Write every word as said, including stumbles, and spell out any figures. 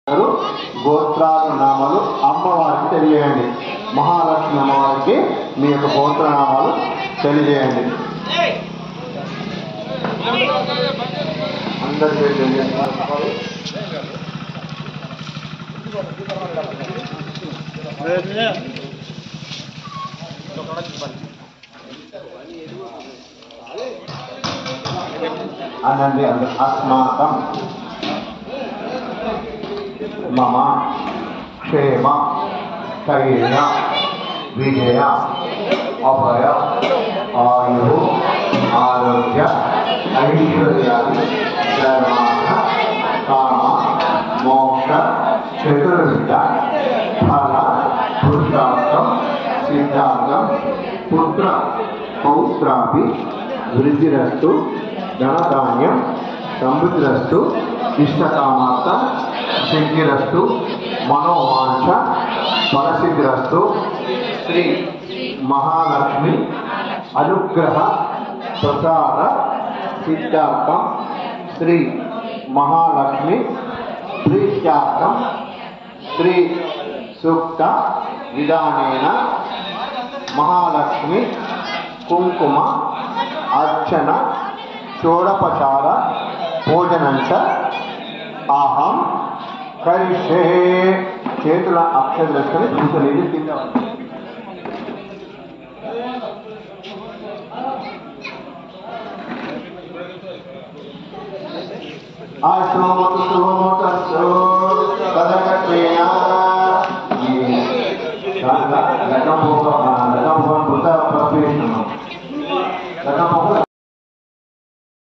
గోత్రానామాలు అమ్మవారికి తెలియజేయండి. మహాలక్ష్మి అమ్మవారికి మీ యొక్క గోత్రనామాలు తెలియజేయండి. అందరికీ అనండి. అస్మాకం మమ క్షేమ స్థైర్య విజయ అభయ ఆయు ఆరోగ్య ఐశ్వర్యాది ధర్మార్థ కామ మోక్ష చతుర్విధ ఫల పురుషార్థం సిద్ధార్థం పుత్ర పౌత్రాపి వృద్ధిరస్తు ధనధాన్యం సమృద్ధిరస్తు ఇష్టకామార్థ సిద్ధిరస్తు మనోవాంఛ ఫలసిద్ధిరస్తు శ్రీ మహాలక్ష్మి అనుగ్రహ ప్రసాద సిద్ధార్థం శ్రీ మహాలక్ష్మి ప్రీత్యార్థం శ్రీ సూక్త విధానేన మహాలక్ష్మి కుంకుమ అర్చన షోడపచార భోజనంచ అహం కరిష్యే. చేతుల అక్షరం వేసుకొని కూర్చొని కింద ఆ శోమతు శోమో